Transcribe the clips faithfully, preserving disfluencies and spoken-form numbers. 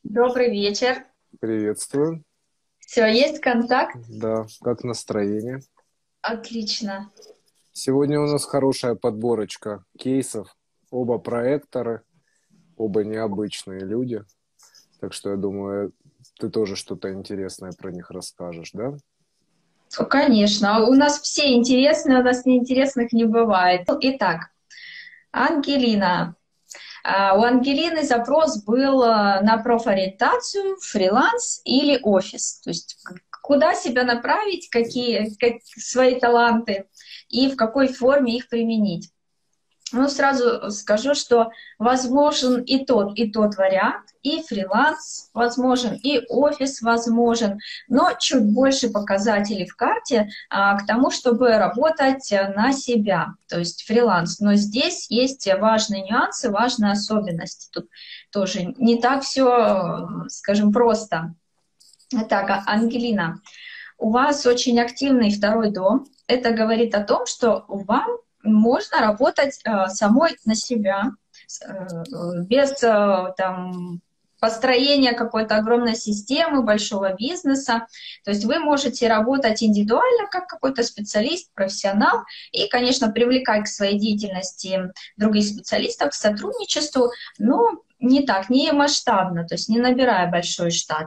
Добрый вечер. Приветствую. Все, есть контакт? Да, как настроение? Отлично. Сегодня у нас хорошая подборочка кейсов. Оба проекторы, оба необычные люди. Так что я думаю, ты тоже что-то интересное про них расскажешь, да? Ну, конечно, у нас все интересные, у нас неинтересных не бывает. Итак, Ангелина. А, У Ангелины запрос был а, на профориентацию, фриланс или офис. То есть к- куда себя направить, какие как- свои таланты и в какой форме их применить. Ну, сразу скажу, что возможен и тот, и тот вариант, и фриланс возможен, и офис возможен, но чуть больше показателей в карте а, к тому, чтобы работать а, на себя, то есть фриланс. Но здесь есть важные нюансы, важные особенности. Тут тоже не так все, скажем, просто. Так, а- Ангелина, у вас очень активный второй дом. Это говорит о том, что вам можно работать э, самой на себя, с- э, без э, там, построения какой-то огромной системы, большого бизнеса. То есть вы можете работать индивидуально, как какой-то специалист, профессионал, и, конечно, привлекать к своей деятельности других специалистов, к сотрудничеству, но не так, не масштабно, то есть не набирая большой штат.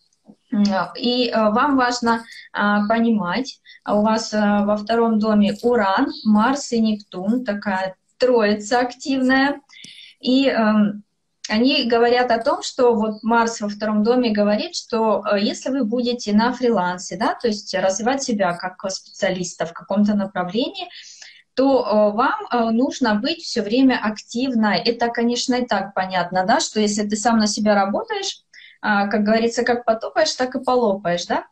И э, вам важно а, понимать, а у вас а, во втором доме Уран, Марс и Нептун, такая троица активная. И эм, они говорят о том, что вот Марс во втором доме говорит, что э, если вы будете на фрилансе, да, то есть развивать себя как специалиста в каком-то направлении, то э, вам э, нужно быть все время активной. Это, конечно, и так понятно, да, что если ты сам на себя работаешь, а, как говорится, как потопаешь, так и полопаешь, да.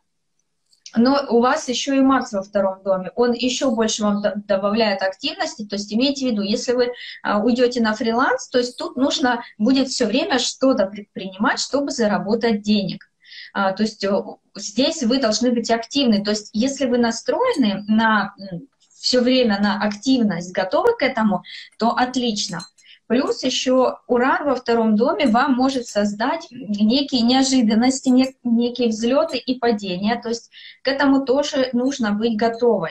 Но у вас еще и Марс во втором доме, он еще больше вам д- добавляет активности, то есть имейте в виду, если вы а, уйдете на фриланс, то есть тут нужно будет все время что-то предпринимать, чтобы заработать денег. А, то есть э, здесь вы должны быть активны, то есть если вы настроены на все время на активность, готовы к этому, то отлично. Плюс еще Уран во втором доме вам может создать некие неожиданности, нек- некие взлеты и падения. То есть к этому тоже нужно быть готовой,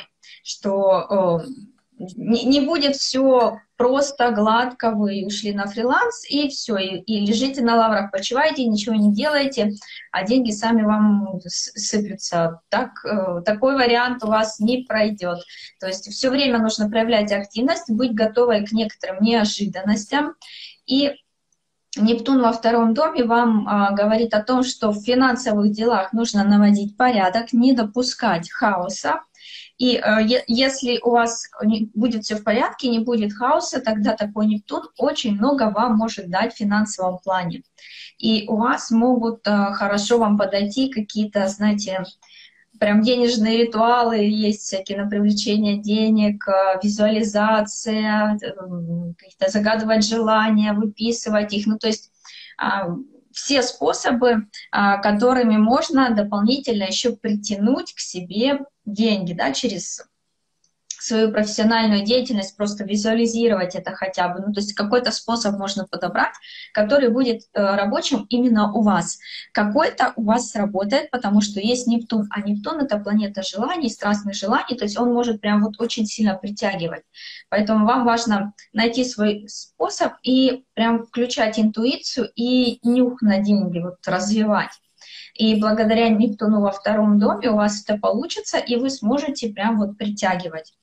что э, не, не будет все просто, гладко, вы ушли на фриланс и все, и, и лежите на лаврах, почиваете, ничего не делаете, а деньги сами вам сыплются. Так, э, такой вариант у вас не пройдет. То есть все время нужно проявлять активность, быть готовой к некоторым неожиданностям. И Нептун во втором доме вам а, говорит о том, что в финансовых делах нужно наводить порядок, не допускать хаоса. И э, е- если у вас не, будет все в порядке, не будет хаоса, тогда такой Нептун очень много вам может дать в финансовом плане. И у вас могут э, хорошо вам подойти какие-то, знаете, прям денежные ритуалы, есть всякие на привлечение денег, э, визуализация, э, какие-то загадывать желания, выписывать их. Ну, то есть а, все способы, а, которыми можно дополнительно еще притянуть к себе деньги, да, через свою профессиональную деятельность, просто визуализировать это хотя бы. Ну, то есть какой-то способ можно подобрать, который будет э, рабочим именно у вас. Какой-то у вас сработает, потому что есть Нептун, а Нептун — это планета желаний, страстных желаний, то есть он может прям вот очень сильно притягивать. Поэтому вам важно найти свой способ и прям включать интуицию и нюх на деньги, вот развивать. И благодаря Нептуну во втором доме у вас это получится, и вы сможете прям вот притягивать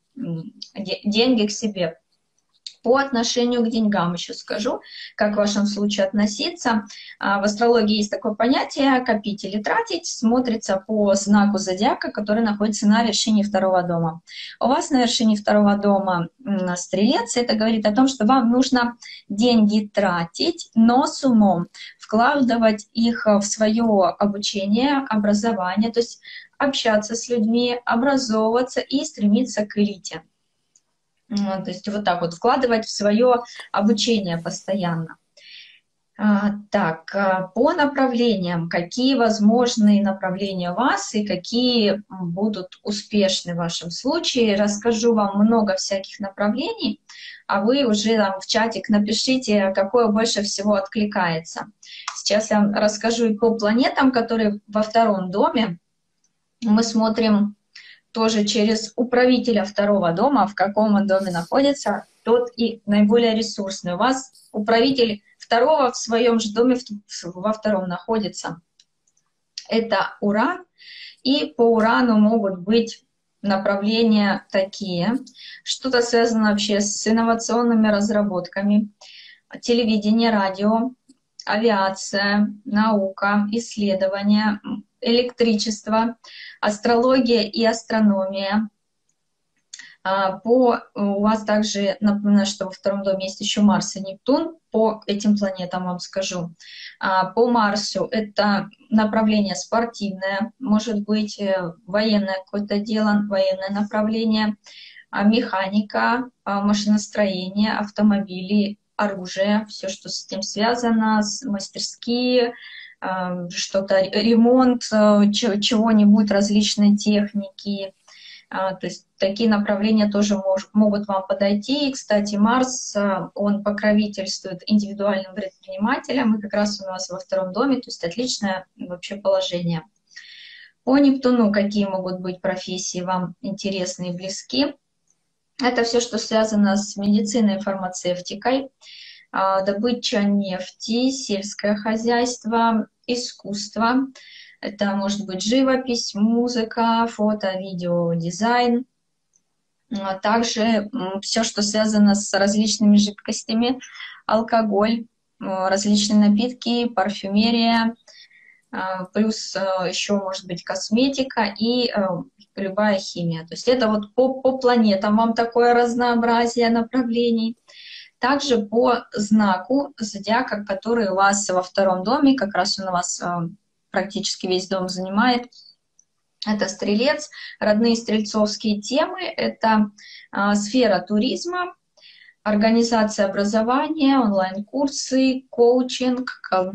деньги к себе. По отношению к деньгам еще скажу, как в вашем случае относиться. А, В астрологии есть такое понятие «копить или тратить». Смотрится по знаку зодиака, который находится на вершине второго дома. У вас на вершине второго дома м, Стрелец. Это говорит о том, что вам нужно деньги тратить, но с умом. Вкладывать их в свое обучение, образование, то есть общаться с людьми, образовываться и стремиться к элите. М, То есть вот так вот вкладывать в свое обучение постоянно. А, Так, а, по направлениям, какие возможные направления у вас и какие м, будут успешны в вашем случае? Расскажу вам много всяких направлений, а вы уже там в чатик напишите, какое больше всего откликается. Сейчас я вам расскажу и по планетам, которые во втором доме. Мы смотрим тоже через управителя второго дома, в каком он доме находится, тот и наиболее ресурсный. У вас управитель второго в своем же доме во втором находится. Это Уран. И по Урану могут быть направления такие. Что-то связано вообще с инновационными разработками. Телевидение, радио, авиация, наука, исследования, электричество, астрология и астрономия. По, у вас также, напоминаю, что во втором доме есть еще Марс и Нептун, по этим планетам вам скажу. По Марсу это направление спортивное, может быть военное какое-то дело, военное направление, механика, машиностроение, автомобили, оружие, все, что с этим связано, мастерские, что-то, ремонт чего-нибудь, различной техники. То есть такие направления тоже мож, могут вам подойти. И, кстати, Марс, он покровительствует индивидуальным предпринимателям, и как раз у нас во втором доме, то есть отличное вообще положение. По Нептуну какие могут быть профессии вам интересны и близки? Это все, что связано с медициной и фармацевтикой, добыча нефти, сельское хозяйство, искусство. Это может быть живопись, музыка, фото, видео, дизайн. Также все, что связано с различными жидкостями, алкоголь, различные напитки, парфюмерия, плюс еще может быть косметика и любая химия. То есть это вот по, по планетам вам такое разнообразие направлений. Также по знаку зодиака, который у вас во втором доме, как раз он у вас практически весь дом занимает, это Стрелец. Родные стрельцовские темы — это сфера туризма, организация образования, онлайн-курсы, коучинг,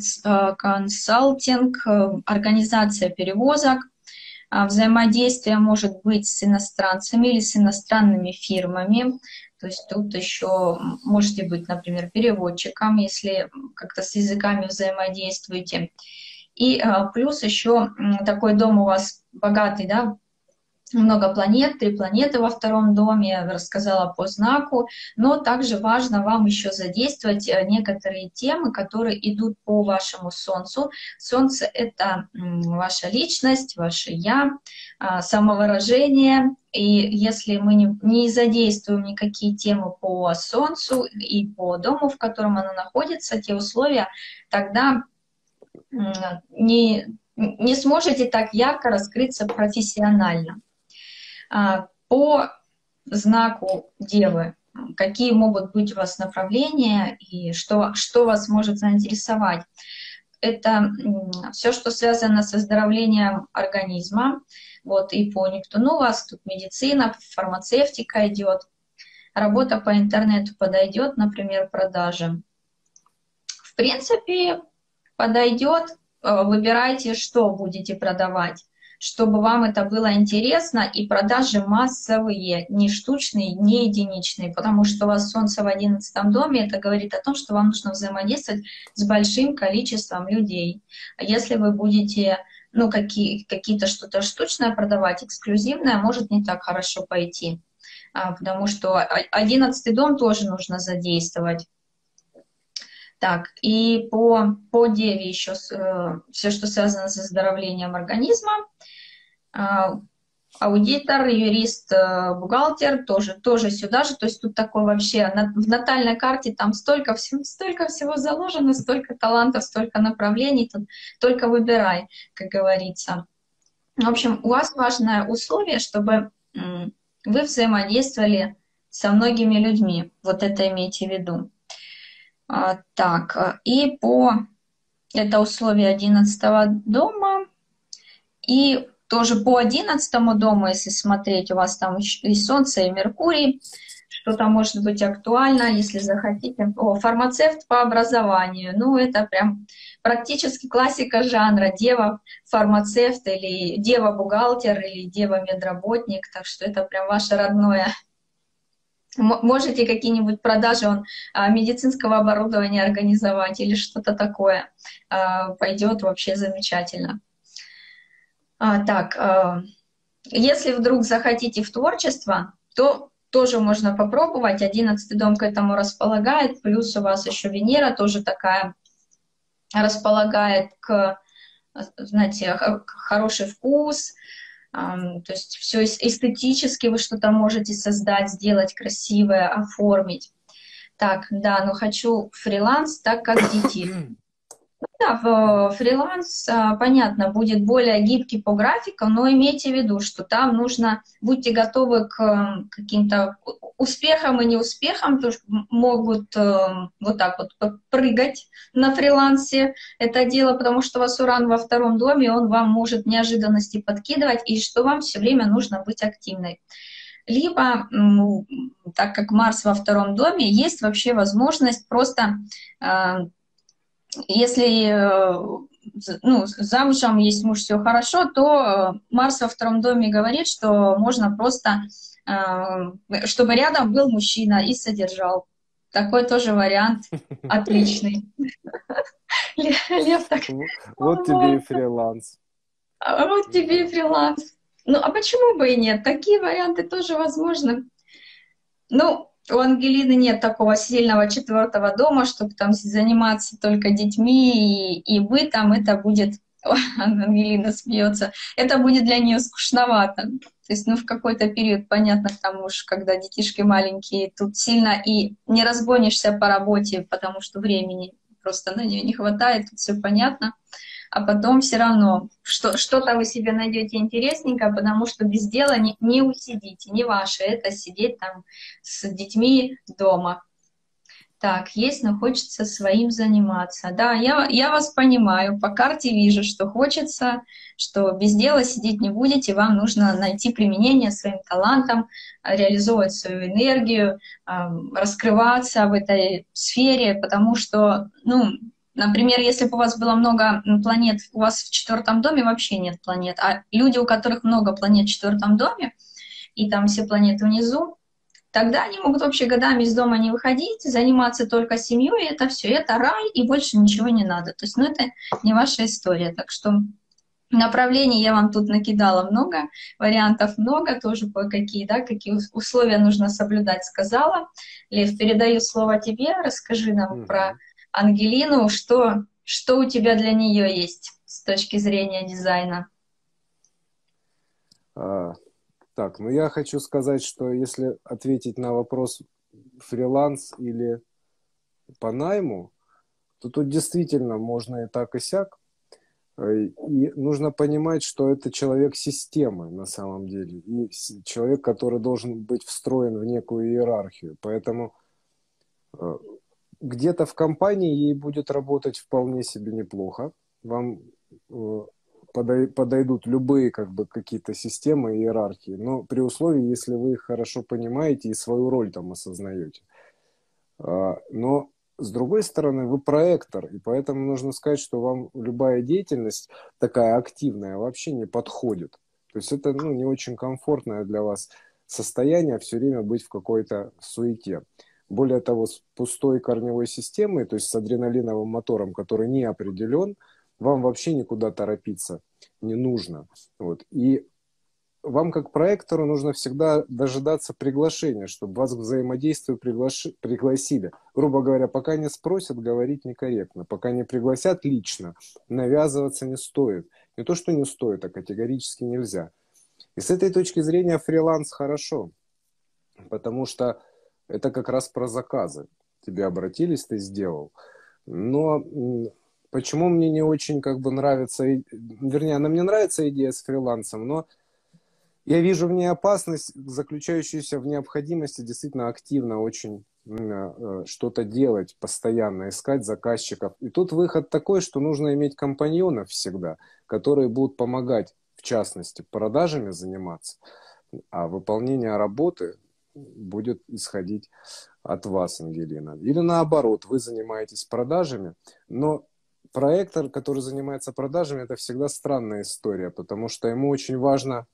консалтинг, организация перевозок. Взаимодействие может быть с иностранцами или с иностранными фирмами. То есть тут еще можете быть, например, переводчиком, если как-то с языками взаимодействуете. И плюс еще такой дом у вас богатый, да, много планет, три планеты во втором доме, я рассказала по знаку, но также важно вам еще задействовать некоторые темы, которые идут по вашему Солнцу. Солнце — это ваша личность, ваше «я», самовыражение, и если мы не, не задействуем никакие темы по Солнцу и по дому, в котором оно находится, те условия, тогда не, не сможете так ярко раскрыться профессионально. По знаку Девы, какие могут быть у вас направления и что, что вас может заинтересовать? Это все, что связано с оздоровлением организма. Вот и по Нептуну у вас тут медицина, фармацевтика идет. Работа по интернету подойдет, например, продажи. В принципе, подойдет. Выбирайте, что будете продавать, чтобы вам это было интересно, и продажи массовые, не штучные, не единичные, потому что у вас Солнце в одиннадцатом доме, это говорит о том, что вам нужно взаимодействовать с большим количеством людей. А если вы будете ну, какие, какие-то что-то штучное продавать, эксклюзивное, может не так хорошо пойти, потому что одиннадцатый дом тоже нужно задействовать. Так, и по, по Деве еще э, все, что связано с оздоровлением организма. Э, аудитор, юрист, э, бухгалтер тоже, тоже сюда же. То есть тут такой вообще, на, в натальной карте там столько всего, столько всего заложено, столько талантов, столько направлений. Тут только выбирай, как говорится. В общем, у вас важное условие, чтобы э, вы взаимодействовали со многими людьми. Вот это имейте в виду. А, так, и по это условие одиннадцатого дома, и тоже по одиннадцатому дому, если смотреть, у вас там и Солнце, и Меркурий, что-то может быть актуально, если захотите. О, фармацевт по образованию. Ну, это прям практически классика жанра. Дева-фармацевт или дева-бухгалтер или дева-медработник. Так что это прям ваше родное. Можете какие-нибудь продажи он, медицинского оборудования организовать или что-то такое. Пойдет вообще замечательно. Так, если вдруг захотите в творчество, то тоже можно попробовать. Одиннадцатый дом к этому располагает. Плюс у вас еще Венера тоже такая располагает к, знаете, хороший вкус. То есть все эстетически вы что-то можете создать, сделать красивое, оформить. Так, да, но хочу фриланс, так как детей. Да, в фриланс, понятно, будет более гибкий по графикам, но имейте в виду, что там нужно, будьте готовы к каким-то успехам и неуспехам, потому что могут вот так вот прыгать на фрилансе это дело, потому что у вас Уран во втором доме, он вам может неожиданности подкидывать, и что вам все время нужно быть активной. Либо, так как Марс во втором доме, есть вообще возможность просто... Если ну, замужем есть муж, все хорошо, то Марс во втором доме говорит, что можно просто, чтобы рядом был мужчина и содержал. Такой тоже вариант отличный. Лев так... Вот тебе и фриланс. Вот тебе и фриланс. Ну, а почему бы и нет? Такие варианты тоже возможны. Ну, у Ангелины нет такого сильного четвертого дома, чтобы там заниматься только детьми и, и бытом. Это будет, Ангелина смеется, это будет для нее скучновато. То есть, ну, в какой-то период, понятно, там уж, когда детишки маленькие, тут сильно и не разгонишься по работе, потому что времени просто на нее не хватает, тут все понятно. А потом все равно что, что-то вы себе найдете интересненькое, потому что без дела не, не усидите, не ваше это сидеть там с детьми дома. Так, есть, но хочется своим заниматься. Да, я, я вас понимаю, по карте вижу, что хочется, что без дела сидеть не будете, вам нужно найти применение своим талантам, реализовывать свою энергию, раскрываться в этой сфере, потому что, ну, например, если бы у вас было много планет, у вас в четвертом доме вообще нет планет, а люди, у которых много планет в четвертом доме, и там все планеты внизу, тогда они могут вообще годами из дома не выходить, заниматься только семьей, и это все, это рай, и больше ничего не надо. То есть, ну, это не ваша история. Так что направлений я вам тут накидала много, вариантов много, тоже кое-какие, да, какие условия нужно соблюдать, сказала. Лев, передаю слово тебе, расскажи нам угу. про Ангелину, что, что у тебя для нее есть с точки зрения дизайна? А, так, ну я хочу сказать, что если ответить на вопрос фриланс или по найму, то тут действительно можно и так, и сяк. И нужно понимать, что это человек системы на самом деле. И человек, который должен быть встроен в некую иерархию. Поэтому где-то в компании ей будет работать вполне себе неплохо. Вам подойдут любые как бы какие-то системы и иерархии, но при условии, если вы их хорошо понимаете и свою роль там осознаете. Но с другой стороны, вы проектор, и поэтому нужно сказать, что вам любая деятельность такая активная вообще не подходит. То есть это ну, не очень комфортное для вас состояние все время быть в какой-то суете. Более того, с пустой корневой системой, то есть с адреналиновым мотором, который не определен, вам вообще никуда торопиться не нужно. Вот. И вам, как проектору, нужно всегда дожидаться приглашения, чтобы вас к взаимодействию приглаши... пригласили. Грубо говоря, пока не спросят, говорить некорректно. Пока не пригласят лично, навязываться не стоит. Не то, что не стоит, а категорически нельзя. И с этой точки зрения фриланс хорошо, потому что это как раз про заказы. Тебе обратились, ты сделал. Но почему мне не очень как бы нравится, вернее, она мне нравится идея с фрилансом, но я вижу в ней опасность, заключающуюся в необходимости действительно активно очень что-то делать, постоянно искать заказчиков. И тут выход такой, что нужно иметь компаньонов всегда, которые будут помогать, в частности, продажами заниматься, а выполнение работы будет исходить от вас, Ангелина. Или наоборот, вы занимаетесь продажами, но проектор, который занимается продажами, это всегда странная история, потому что ему очень важно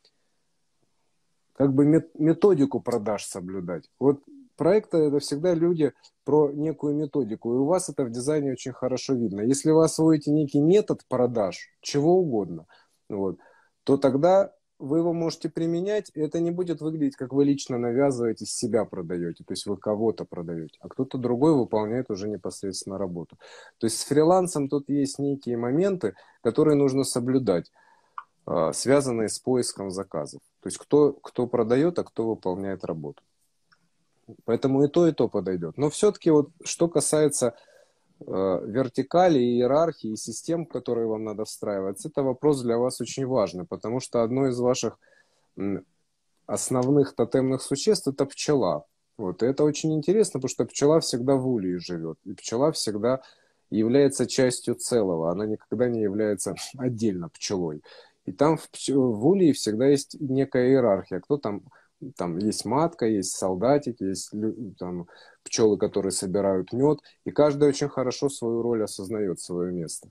как бы методику продаж соблюдать. Вот проекты это всегда люди про некую методику, и у вас это в дизайне очень хорошо видно. Если вы освоите некий метод продаж, чего угодно, вот, то тогда вы его можете применять, и это не будет выглядеть, как вы лично навязываете, себя продаете, то есть вы кого-то продаете, а кто-то другой выполняет уже непосредственно работу. То есть с фрилансом тут есть некие моменты, которые нужно соблюдать, связанные с поиском заказов. То есть кто, кто продает, а кто выполняет работу. Поэтому и то, и то подойдет. Но все-таки вот что касается э, вертикали, иерархии и систем, которые вам надо встраивать, это вопрос для вас очень важный, потому что одно из ваших м, основных тотемных существ – это пчела. Вот. И это очень интересно, потому что пчела всегда в улье живет. И пчела всегда является частью целого. Она никогда не является отдельно пчелой. И там в, в улье всегда есть некая иерархия. Кто там, там есть матка, есть солдатик, есть там, пчелы, которые собирают мед. И каждый очень хорошо свою роль осознает, свое место.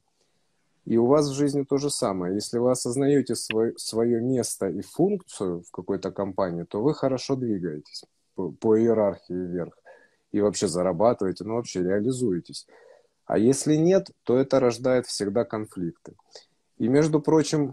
И у вас в жизни то же самое. Если вы осознаете свой, свое место и функцию в какой-то компании, то вы хорошо двигаетесь по, по иерархии вверх. И вообще зарабатываете, ну вообще реализуетесь. А если нет, то это рождает всегда конфликты. И, между прочим,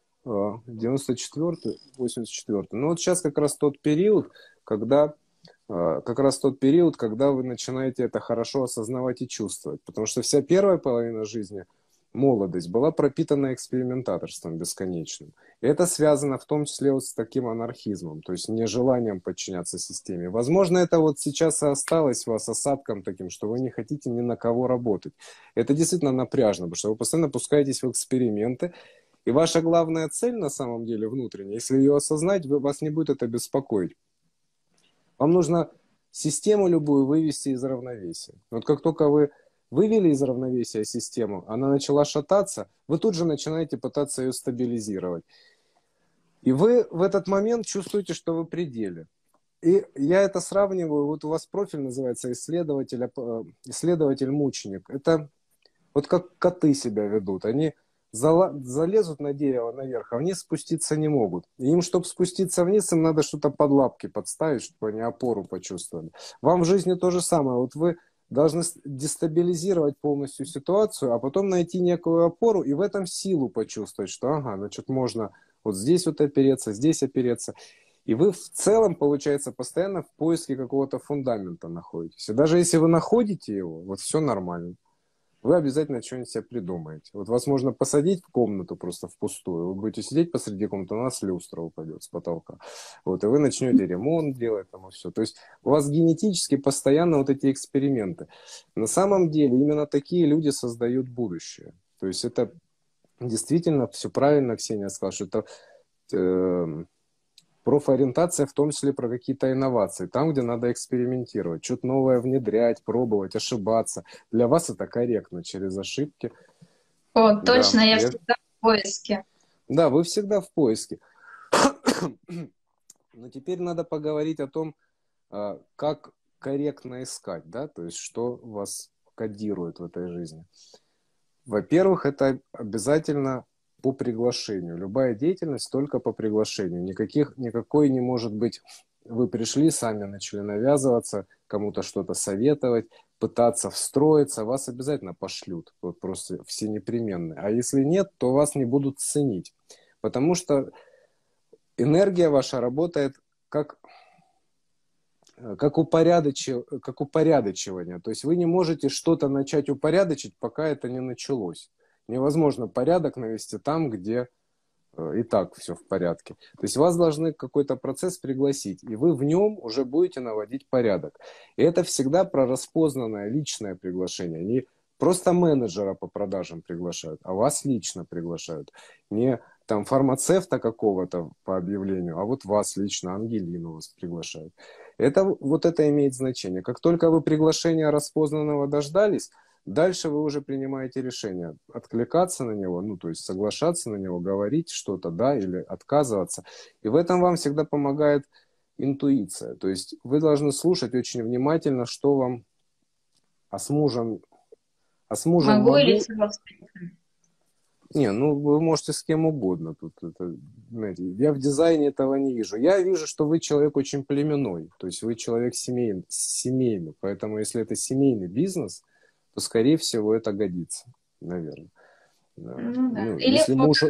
девяносто четвёртый, восемьдесят четвёртый. Ну вот сейчас как раз тот период, когда как раз тот период, когда вы начинаете это хорошо осознавать и чувствовать. Потому что вся первая половина жизни, молодость, была пропитана экспериментаторством бесконечным. И это связано в том числе вот с таким анархизмом, то есть нежеланием подчиняться системе. Возможно, это вот сейчас и осталось у вас осадком таким, что вы не хотите ни на кого работать. Это действительно напряжно, потому что вы постоянно пускаетесь в эксперименты. И ваша главная цель, на самом деле, внутренняя, если ее осознать, вы, вас не будет это беспокоить. Вам нужно систему любую вывести из равновесия. Вот как только вы вывели из равновесия систему, она начала шататься, вы тут же начинаете пытаться ее стабилизировать. И вы в этот момент чувствуете, что вы в пределе. И я это сравниваю, вот у вас профиль называется исследователь, исследователь-мученик. Это вот как коты себя ведут. Они залезут на дерево наверх, а вниз спуститься не могут. И им, чтобы спуститься вниз, им надо что-то под лапки подставить, чтобы они опору почувствовали. Вам в жизни то же самое. Вот вы должны дестабилизировать полностью ситуацию, а потом найти некую опору и в этом силу почувствовать, что ага, значит, можно вот здесь вот опереться, здесь опереться. И вы в целом, получается, постоянно в поиске какого-то фундамента находитесь. И даже если вы находите его, вот все нормально. Вы обязательно что-нибудь себе придумаете. Вот вас можно посадить в комнату просто впустую. Вы будете сидеть посреди комнаты, у нас люстра упадет с потолка. Вот, и вы начнете ремонт делать там и все. То есть у вас генетически постоянно вот эти эксперименты. На самом деле именно такие люди создают будущее. То есть это действительно все правильно Ксения сказала, что это э, профориентация в том числе про какие-то инновации. Там, где надо экспериментировать, что-то новое внедрять, пробовать, ошибаться. Для вас это корректно через ошибки. О, точно, да, я, я всегда в поиске. Да, вы всегда в поиске. Но теперь надо поговорить о том, как корректно искать, да, то есть что вас кодирует в этой жизни. Во-первых, это обязательно по приглашению. Любая деятельность только по приглашению. Никаких, никакой не может быть, вы пришли, сами начали навязываться, кому-то что-то советовать, пытаться встроиться, вас обязательно пошлют. Вот просто все непременные. А если нет, то вас не будут ценить. Потому что энергия ваша работает как, как, упорядочив... как упорядочивание. То есть вы не можете что-то начать упорядочить, пока это не началось. Невозможно порядок навести там, где э, и так все в порядке. То есть вас должны какой-то процесс пригласить, и вы в нем уже будете наводить порядок. И это всегда про распознанное личное приглашение. Не просто менеджера по продажам приглашают, а вас лично приглашают. Не там фармацевта какого-то по объявлению, а вот вас лично, Ангелину вас приглашают. Это, вот это имеет значение. Как только вы приглашения распознанного дождались, дальше вы уже принимаете решение, откликаться на него, ну, то есть соглашаться на него, говорить что-то, да, или отказываться. И в этом вам всегда помогает интуиция. То есть вы должны слушать очень внимательно, что вам... А с мужем, а с мужем Могу или могу... с родственниками? Не, ну вы можете с кем угодно. Тут, это, знаете, я в дизайне этого не вижу. Я вижу, что вы человек очень племенной. То есть вы человек семейный, семейный. Поэтому если это семейный бизнес, то, скорее всего, это годится, наверное. Да. Ну, да. Ну, Или если вот муж...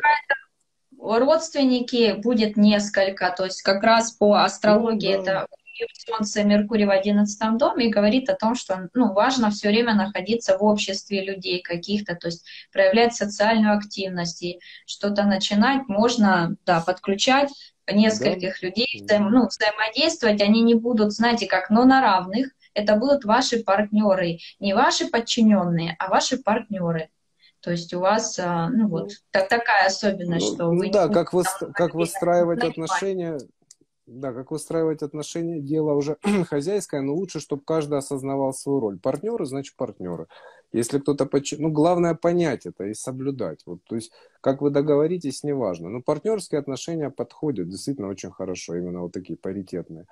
родственники будет несколько, то есть как раз по Ну, астрологии да. это Солнце, Меркурий в одиннадцатом доме и говорит о том, что ну, важно все время находиться в обществе людей каких-то, то есть проявлять социальную активность и что-то начинать, можно, да, подключать Да. нескольких людей, взаим, ну, взаимодействовать, они не будут, знаете, как, но на равных, это будут ваши партнеры, не ваши подчиненные, а ваши партнеры. То есть у вас, а, ну вот, Ну, так, такая особенность, ну, что ну вы не да, будете как, вы, там как выстраивать нанимать. отношения, да, как выстраивать отношения, дело уже хозяйское, но лучше, чтобы каждый осознавал свою роль. Партнеры, значит, партнеры. Если кто-то... Подч... Ну, главное понять это и соблюдать. Вот, то есть, как вы договоритесь, неважно. Но партнерские отношения подходят действительно очень хорошо, именно вот такие паритетные.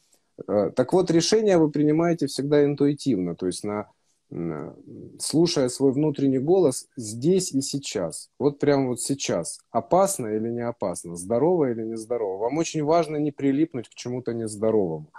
Так вот, решения вы принимаете всегда интуитивно, то есть на, на, слушая свой внутренний голос здесь и сейчас. Вот прямо вот сейчас. Опасно или не опасно? Здорово или нездорово? Вам очень важно не прилипнуть к чему-то нездоровому,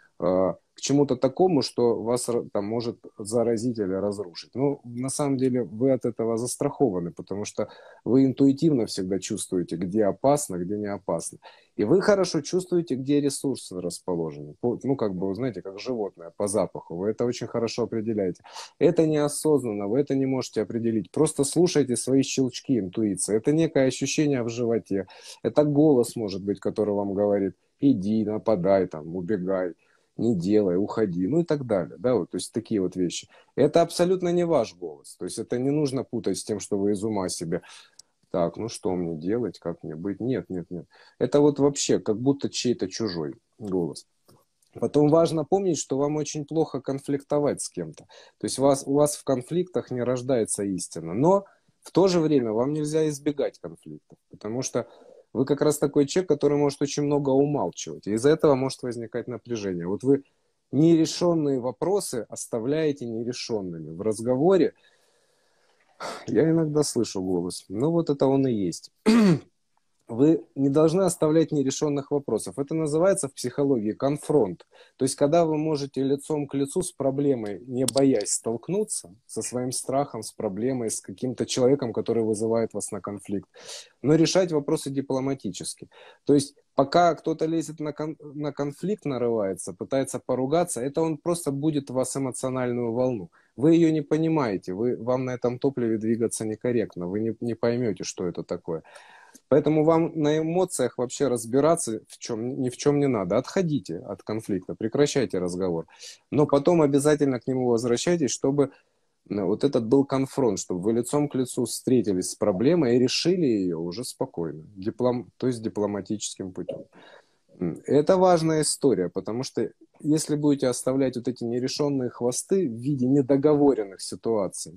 к чему-то такому, что вас там может заразить или разрушить. Ну, на самом деле, вы от этого застрахованы, потому что вы интуитивно всегда чувствуете, где опасно, где не опасно. И вы хорошо чувствуете, где ресурсы расположены. Ну, как бы, знаете, как животное, по запаху. Вы это очень хорошо определяете. Это неосознанно, вы это не можете определить. Просто слушайте свои щелчки интуиции. Это некое ощущение в животе. Это голос, может быть, который вам говорит: иди, нападай, там, убегай, не делай, уходи, ну и так далее. Да, вот, то есть такие вот вещи. Это абсолютно не ваш голос. То есть это не нужно путать с тем, что вы из ума себе: так, ну что мне делать, как мне быть? Нет, нет, нет. Это вот вообще как будто чей-то чужой голос. Потом важно помнить, что вам очень плохо конфликтовать с кем-то. То есть у вас, у вас в конфликтах не рождается истина. Но в то же время вам нельзя избегать конфликтов. Потому что вы как раз такой человек, который может очень много умалчивать. И из-за этого может возникать напряжение. Вот вы нерешенные вопросы оставляете нерешенными. В разговоре я иногда слышу голос. Ну вот это он и есть. Вы не должны оставлять нерешенных вопросов. Это называется в психологии конфронт. То есть, когда вы можете лицом к лицу с проблемой, не боясь столкнуться со своим страхом, с проблемой, с каким-то человеком, который вызывает вас на конфликт, но решать вопросы дипломатически. То есть, пока кто-то лезет на, кон- на конфликт, нарывается, пытается поругаться, это он просто будет в вас эмоциональную волну. Вы ее не понимаете, вы, вам на этом топливе двигаться некорректно, вы не, не поймете, что это такое. Поэтому вам на эмоциях вообще разбираться в чем, ни в чем не надо. Отходите от конфликта, прекращайте разговор. Но потом обязательно к нему возвращайтесь, чтобы вот этот был конфронт, чтобы вы лицом к лицу встретились с проблемой и решили ее уже спокойно, диплом, то есть дипломатическим путем. Это важная история, потому что если будете оставлять вот эти нерешенные хвосты в виде недоговоренных ситуаций,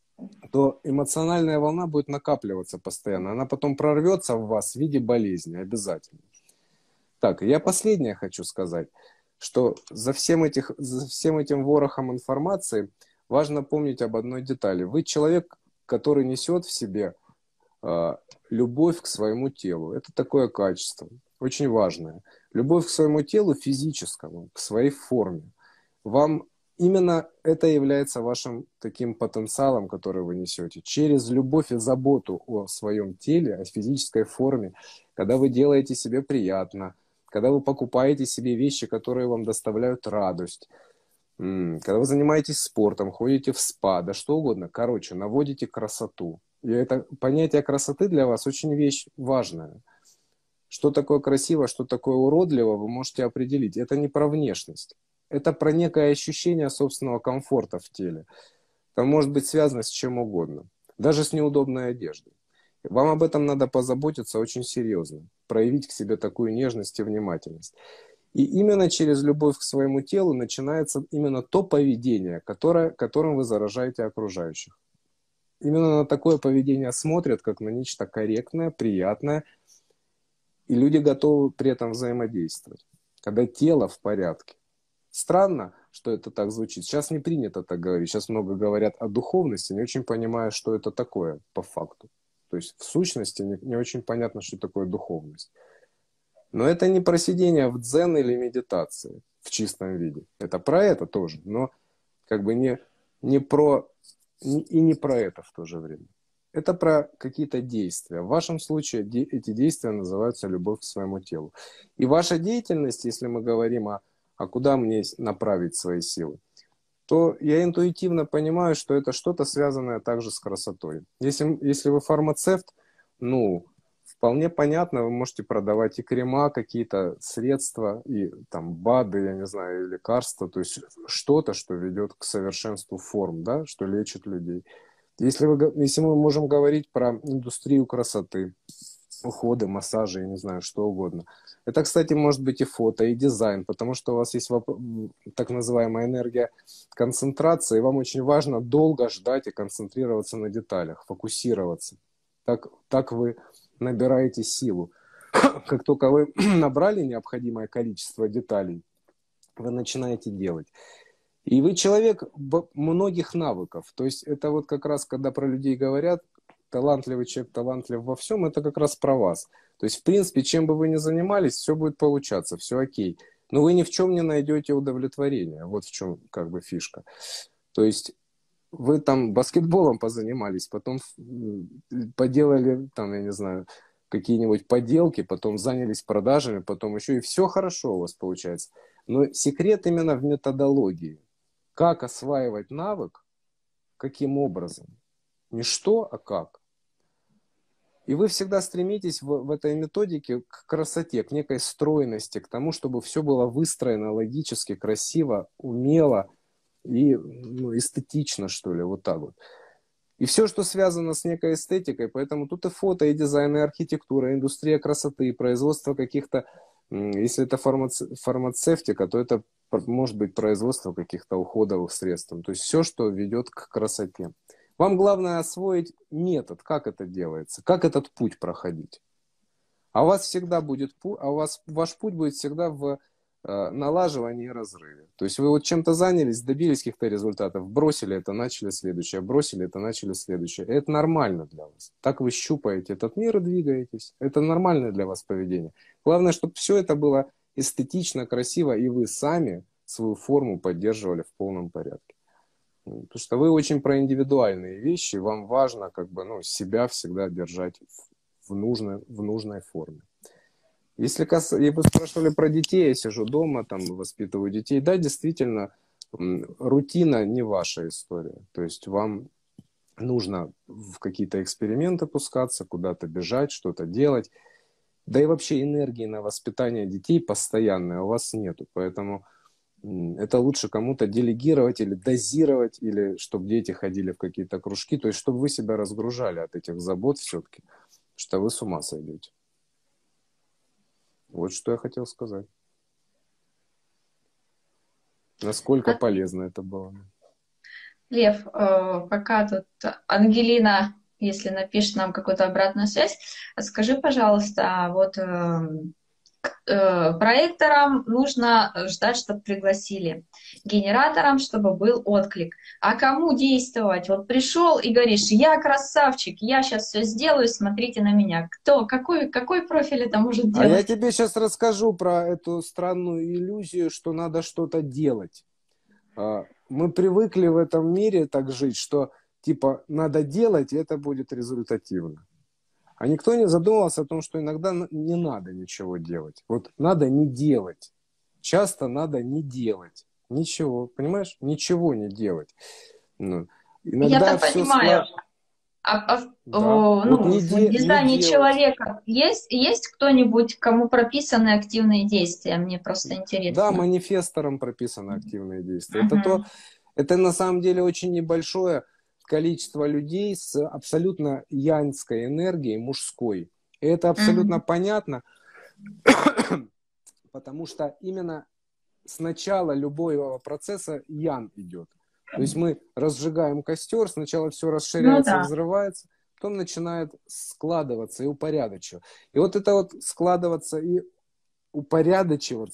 то эмоциональная волна будет накапливаться постоянно. Она потом прорвется в вас в виде болезни обязательно. Так, я последнее хочу сказать, что за всем, этих, за всем этим ворохом информации важно помнить об одной детали. Вы человек, который несет в себе э, любовь к своему телу. Это такое качество, очень важное. Любовь к своему телу физическому, к своей форме. Вам именно это является вашим таким потенциалом, который вы несете. Через любовь и заботу о своем теле, о физической форме, когда вы делаете себе приятно, когда вы покупаете себе вещи, которые вам доставляют радость, когда вы занимаетесь спортом, ходите в спа, да что угодно, короче, наводите красоту. И это понятие красоты для вас очень вещь важная. Что такое красиво, что такое уродливо, вы можете определить. Это не про внешность. Это про некое ощущение собственного комфорта в теле. Это может быть связано с чем угодно. Даже с неудобной одеждой. Вам об этом надо позаботиться очень серьезно. Проявить к себе такую нежность и внимательность. И именно через любовь к своему телу начинается именно то поведение, которое, которым вы заражаете окружающих. Именно на такое поведение смотрят, как на нечто корректное, приятное. И люди готовы при этом взаимодействовать. когда тело в порядке. Странно, что это так звучит. Сейчас не принято так говорить. Сейчас много говорят о духовности, не очень понимая, что это такое по факту. То есть в сущности не, не очень понятно, что такое духовность. Но это не про сидение в дзен или медитации в чистом виде. Это про это тоже, но как бы не, не про не, и не про это в то же время. Это про какие-то действия. В вашем случае де, эти действия называются любовь к своему телу. И ваша деятельность, если мы говорим о, а куда мне направить свои силы, то я интуитивно понимаю, что это что-то связанное также с красотой. Если, если вы фармацевт, ну, вполне понятно, вы можете продавать и крема, какие-то средства, и там БАДы, я не знаю, и лекарства, то есть что-то, что ведет к совершенству форм, да, что лечит людей. Если, вы, если мы можем говорить про индустрию красоты, уходы, массажи, я не знаю, что угодно. Это, кстати, может быть и фото, и дизайн, потому что у вас есть воп- так называемая энергия концентрации, и вам очень важно долго ждать и концентрироваться на деталях, фокусироваться. Так, так вы набираете силу. Как только вы набрали необходимое количество деталей, вы начинаете делать. И вы человек многих навыков. То есть это вот как раз, когда про людей говорят, талантливый человек, талантлив во всем, это как раз про вас. То есть, в принципе, чем бы вы ни занимались, все будет получаться, все окей. Но вы ни в чем не найдете удовлетворения. Вот в чем как бы фишка. То есть вы там баскетболом позанимались, потом поделали, там, я не знаю, какие-нибудь поделки, потом занялись продажами, потом еще и все хорошо у вас получается. Но секрет именно в методологии. Как осваивать навык, каким образом. Не что, а как. И вы всегда стремитесь в, в этой методике к красоте, к некой стройности, к тому, чтобы все было выстроено логически, красиво, умело и ну, эстетично, что ли, вот так вот. И все, что связано с некой эстетикой, поэтому тут и фото, и дизайн, и архитектура, и индустрия красоты, и производство каких-то, если это фармаце, фармацевтика, то это может быть производство каких-то уходовых средств. То есть все, что ведет к красоте. Вам главное освоить метод, как это делается, как этот путь проходить. А у вас всегда будет путь, а у вас ваш путь будет всегда в э, налаживании и разрыве. То есть вы вот чем-то занялись, добились каких-то результатов, бросили это, начали следующее, бросили это, начали следующее. И это нормально для вас. Так вы щупаете этот мир и двигаетесь. Это нормальное для вас поведение. Главное, чтобы все это было эстетично, красиво, и вы сами свою форму поддерживали в полном порядке. Потому что вы очень про индивидуальные вещи, вам важно как бы, ну, себя всегда держать в, в, нужной, в нужной форме. Если кас... вы спрашивали про детей, я сижу дома, там воспитываю детей, да, действительно, рутина не ваша история. То есть вам нужно в какие-то эксперименты пускаться, куда-то бежать, что-то делать. Да и вообще энергии на воспитание детей постоянной у вас нету, поэтому это лучше кому-то делегировать или дозировать, или чтобы дети ходили в какие-то кружки, то есть чтобы вы себя разгружали от этих забот все-таки, что вы с ума сойдете. Вот что я хотел сказать. Насколько полезно это было. Лев, пока тут Ангелина, если напишет нам какую-то обратную связь, скажи, пожалуйста, вот проекторам нужно ждать, чтобы пригласили, генераторам, чтобы был отклик. А кому действовать? Вот пришел и говоришь, я красавчик, я сейчас все сделаю, смотрите на меня. Кто? Какой, какой профиль это может делать? А я тебе сейчас расскажу про эту странную иллюзию, что надо что-то делать. Мы привыкли в этом мире так жить, что типа надо делать, и это будет результативно. А никто не задумывался о том, что иногда не надо ничего делать. Вот надо не делать. Часто надо не делать. Ничего, понимаешь? Ничего не делать. Ну, иногда Я-то все понимаю. склад... А, а Да. о, ну, Вот не в де... дизайне не делать. человека есть, есть кто-нибудь, кому прописаны активные действия? Мне просто интересно. Да, манифестором прописаны активные действия. Uh-huh. Это то, это на самом деле очень небольшое количество людей с абсолютно янской энергией, мужской. И это абсолютно uh-huh. понятно, потому что именно с начала любого процесса ян идет. То есть мы разжигаем костер, сначала все расширяется, ну, да. взрывается, потом начинает складываться и упорядочиваться. И вот это вот складываться и упорядочиваться,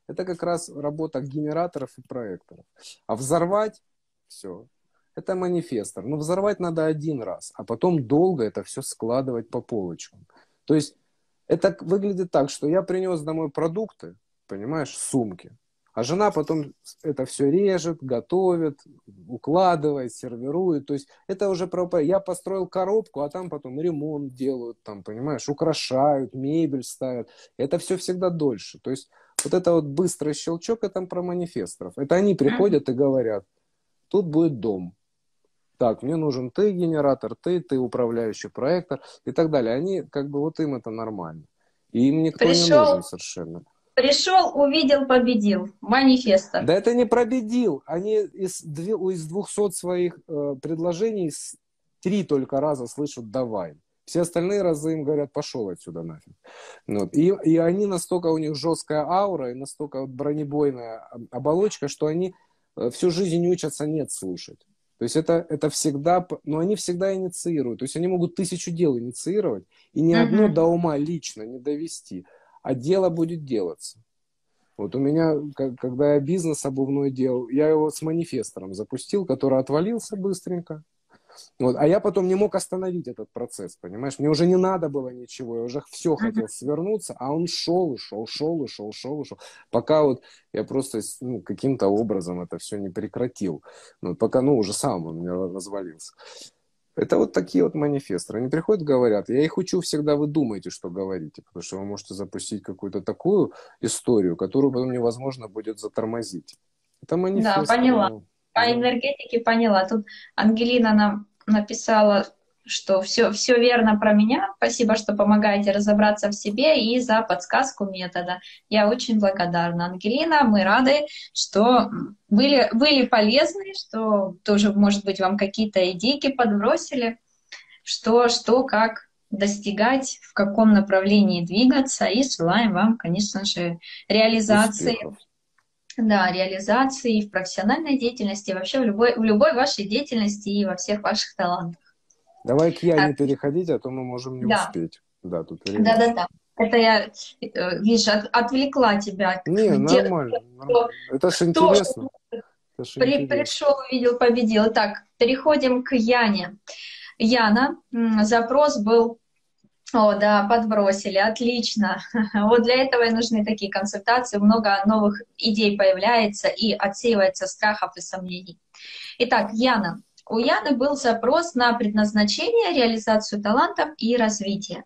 это как раз работа генераторов и проекторов. А взорвать все, это манифестор. Но взорвать надо один раз, а потом долго это все складывать по полочкам. То есть это выглядит так, что я принес домой продукты, понимаешь, сумки. А жена потом это все режет, готовит, укладывает, сервирует. То есть это уже про... Я построил коробку, а там потом ремонт делают, там, понимаешь, украшают, мебель ставят. Это все всегда дольше. То есть вот это вот быстрый щелчок, это про манифесторов. Это они приходят и говорят, тут будет дом. Так, мне нужен ты генератор, ты, ты управляющий проектор и так далее. Они, как бы, вот им это нормально. И им никто не Пришел, нужен совершенно. пришел, увидел, победил. Манифестор. Да это не победил. Они из, из двухсот своих э, предложений три только раза слышат «давай». Все остальные разы им говорят «пошел отсюда нафиг». Вот. И, и они настолько, у них жесткая аура и настолько вот бронебойная оболочка, что они всю жизнь учатся «нет» слушать. То есть это, это всегда, но они всегда инициируют. То есть они могут тысячу дел инициировать и ни одно Угу. до ума лично не довести, а дело будет делаться. Вот у меня, когда я бизнес обувной делал, я его с манифестором запустил, который отвалился быстренько. Вот. А я потом не мог остановить этот процесс, понимаешь? Мне уже не надо было ничего, я уже все хотел свернуться, а он шел и шел, шел и шел, шел и шел. Пока вот я просто ну, каким-то образом это все не прекратил. Вот. Пока, ну, уже сам он мне развалился. Это вот такие вот манифесторы. Они приходят, говорят. Я их учу всегда, вы думаете, что говорите. Потому что вы можете запустить какую-то такую историю, которую потом невозможно будет затормозить. Это манифестор. Да, поняла. Ну, По да. энергетике поняла. Тут Ангелина нам написала, что все, все верно про меня. Спасибо, что помогаете разобраться в себе и за подсказку метода. Я очень благодарна, Ангелина. Мы рады, что были, были полезны, что тоже, может быть, вам какие-то идейки подбросили, что, что, как достигать, в каком направлении двигаться. И желаем вам, конечно же, реализации. Успехов. Да, реализации в профессиональной деятельности, вообще в любой, в любой вашей деятельности и во всех ваших талантах. Давай к я А, не переходить, а то мы можем не да, успеть. Да, тут да, время да, еще. да. Это я, э, видишь, от- отвлекла тебя. Не, Где, нормально, кто, нормально. Это ж кто интересно. Это ж при, интересно. пришел, увидел, победил. Итак, переходим к Яне. Яна, м, запрос был. О, да, подбросили, отлично. Вот для этого и нужны такие консультации. Много новых идей появляется и отсеивается страхов и сомнений. Итак, Яна. У Яны был запрос на предназначение, реализацию талантов и развитие.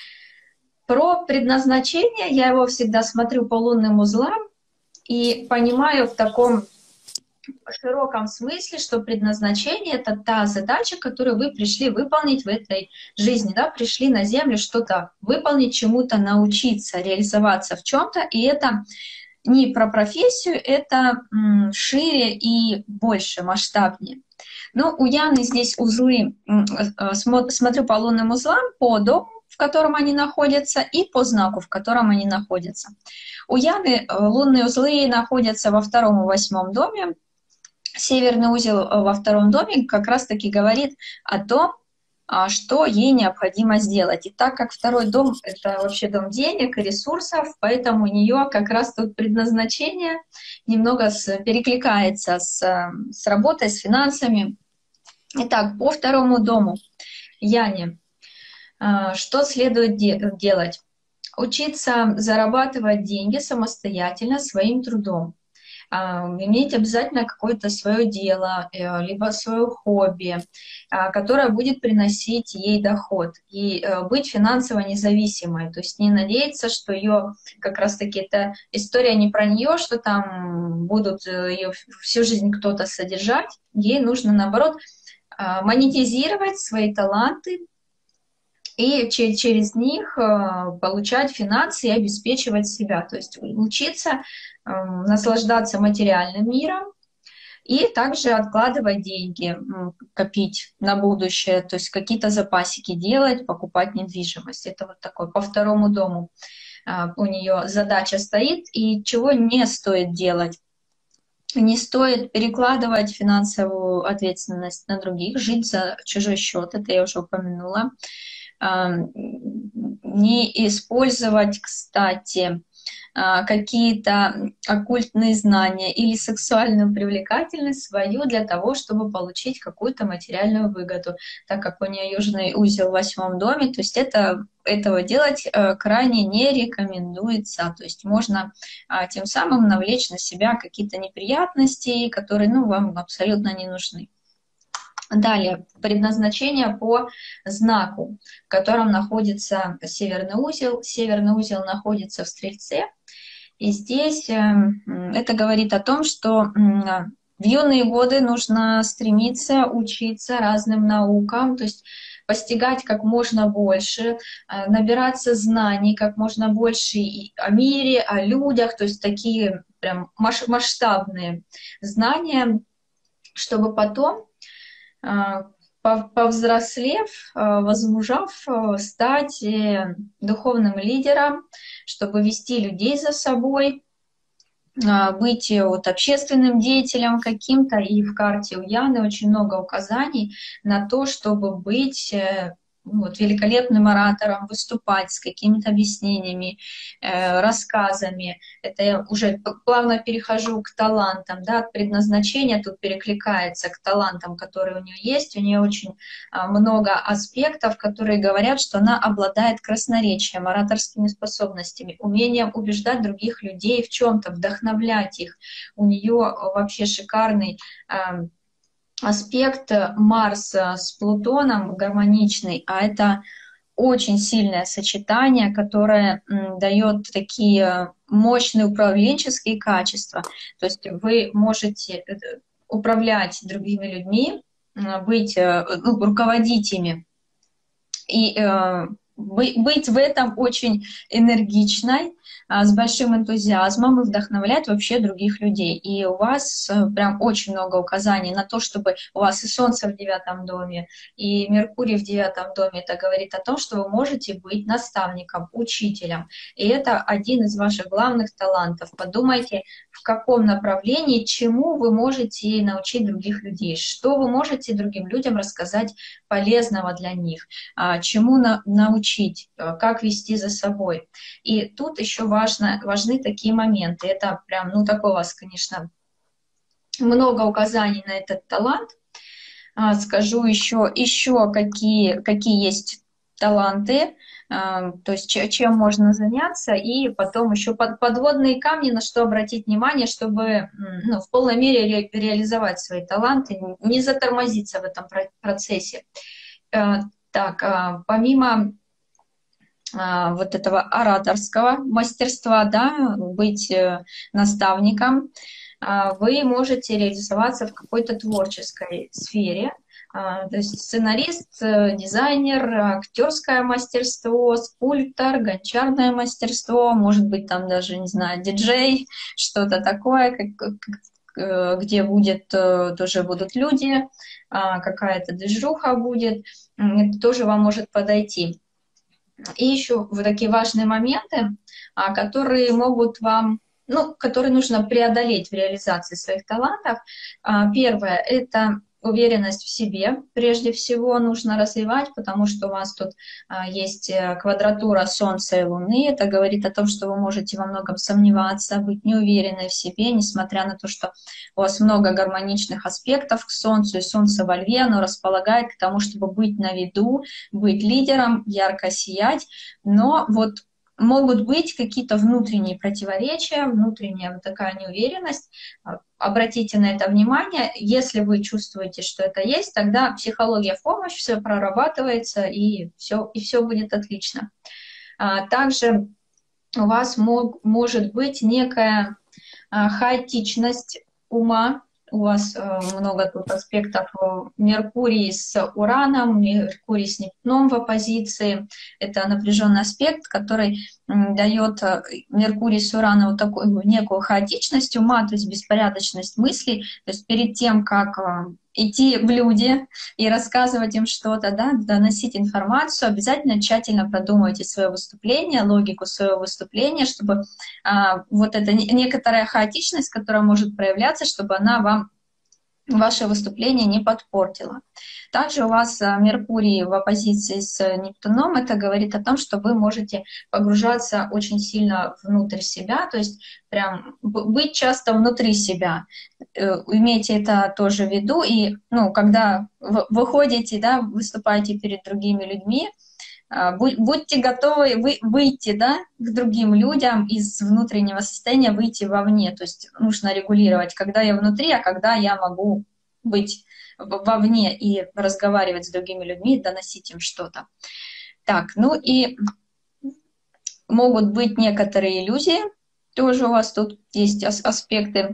Про предназначение я его всегда смотрю по лунным узлам и понимаю в таком широком смысле, что предназначение — это та задача, которую вы пришли выполнить в этой жизни, да, пришли на Землю что-то выполнить, чему-то научиться, реализоваться в чем-то, и это не про профессию, это м, шире и больше, масштабнее. Ну, у Яны здесь узлы, м, э, смотрю по лунным узлам, по дому, в котором они находятся, и по знаку, в котором они находятся. У Яны э, лунные узлы находятся во втором и восьмом доме. Северный узел во втором доме как раз-таки говорит о том, что ей необходимо сделать. И так как второй дом — это вообще дом денег и ресурсов, поэтому у нее как раз тут предназначение немного с, перекликается с, с работой, с финансами. Итак, по второму дому Яне что следует де- делать? Учиться зарабатывать деньги самостоятельно своим трудом. Иметь обязательно какое-то свое дело, либо свое хобби, которое будет приносить ей доход, и быть финансово независимой, то есть не надеяться, что ее как раз-таки эта история не про нее, что там будут ее всю жизнь кто-то содержать, ей нужно, наоборот, монетизировать свои таланты и через них получать финансы и обеспечивать себя, то есть учиться наслаждаться материальным миром и также откладывать деньги, копить на будущее, то есть какие-то запасики делать, покупать недвижимость. Это вот такой по второму дому у нее задача стоит, и чего не стоит делать. Не стоит перекладывать финансовую ответственность на других, жить за чужой счет, это я уже упомянула. Не использовать, кстати, а, какие-то оккультные знания или сексуальную привлекательность свою для того, чтобы получить какую-то материальную выгоду, так как у нее южный узел в восьмом доме, то есть это, этого делать э, крайне не рекомендуется, то есть можно а, тем самым навлечь на себя какие-то неприятности, которые ну, вам абсолютно не нужны. Далее, предназначение по знаку, в котором находится северный узел. Северный узел находится в Стрельце. И здесь это говорит о том, что в юные годы нужно стремиться учиться разным наукам, то есть постигать как можно больше, набираться знаний как можно больше и о мире, о людях, то есть такие прям масштабные знания, чтобы потом, повзрослев, возмужав, стать духовным лидером, чтобы вести людей за собой, быть вот общественным деятелем каким-то. И в карте у Яны очень много указаний на то, чтобы быть вот, великолепным оратором, выступать с какими-то объяснениями, э, рассказами. Это я уже плавно перехожу к талантам, да, от предназначения тут перекликается к талантам, которые у нее есть. У нее очень а, много аспектов, которые говорят, что она обладает красноречием, ораторскими способностями, умением убеждать других людей в чем-то, вдохновлять их. У нее вообще шикарный э, аспект Марс с Плутоном гармоничный, а это очень сильное сочетание, которое дает такие мощные управленческие качества. То есть вы можете управлять другими людьми, быть, ну, руководить ими и э, быть в этом очень энергичной, с большим энтузиазмом и вдохновлять вообще других людей. И у вас прям очень много указаний на то, чтобы у вас и Солнце в девятом доме, и Меркурий в девятом доме. Это говорит о том, что вы можете быть наставником, учителем. И это один из ваших главных талантов. Подумайте, в каком направлении, чему вы можете научить других людей, что вы можете другим людям рассказать полезного для них, чему на, научить, как вести за собой. И тут еще важно Важно, важны такие моменты. Это прям, ну, такой у вас, конечно, много указаний на этот талант. А, скажу еще, еще какие, какие есть таланты, а, то есть чем можно заняться, и потом еще под, подводные камни, на что обратить внимание, чтобы ну, в полной мере ре, реализовать свои таланты, не затормозиться в этом процессе. А, так, а, помимо вот этого ораторского мастерства, да, быть наставником, вы можете реализоваться в какой-то творческой сфере, то есть сценарист, дизайнер, актерское мастерство, скульптор, гончарное мастерство, может быть, там даже, не знаю, диджей, что-то такое, как, где будет, тоже будут люди, какая-то движуха будет, это тоже вам может подойти. И еще вот такие важные моменты, которые могут вам, ну, которые нужно преодолеть в реализации своих талантов. Первое — это уверенность в себе. Прежде всего нужно развивать, потому что у вас тут есть квадратура Солнца и Луны. Это говорит о том, что вы можете во многом сомневаться, быть неуверенной в себе, несмотря на то, что у вас много гармоничных аспектов к Солнцу, и Солнце во Льве, оно располагает к тому, чтобы быть на виду, быть лидером, ярко сиять. Но вот могут быть какие-то внутренние противоречия, внутренняя вот такая неуверенность. Обратите на это внимание. Если вы чувствуете, что это есть, тогда психология в помощь, все прорабатывается, и все, и все будет отлично. Также у вас мог, может быть некая хаотичность ума. У вас много тут аспектов. Меркурий с Ураном, Меркурий с Нептуном в оппозиции. Это напряженный аспект, который дает Меркурий с Ураном вот такую некую хаотичность ума, то есть беспорядочность мыслей. То есть перед тем, как идти в люди и рассказывать им что-то, да, доносить информацию, обязательно тщательно продумывайте свое выступление, логику своего выступления, чтобы а, вот эта некоторая хаотичность, которая может проявляться, чтобы она вам ваше выступление не подпортило. Также у вас а, Меркурий в оппозиции с Нептуном, это говорит о том, что вы можете погружаться очень сильно внутрь себя, то есть прям быть часто внутри себя. Э, Имейте это тоже в виду, и ну, когда вы выходите, да, выступаете перед другими людьми, а, будьте готовы вы, выйти, да, к другим людям из внутреннего состояния, выйти вовне. То есть нужно регулировать, когда я внутри, а когда я могу быть вовне и разговаривать с другими людьми, доносить им что-то. Так, ну и могут быть некоторые иллюзии. Тоже у вас тут есть аспекты,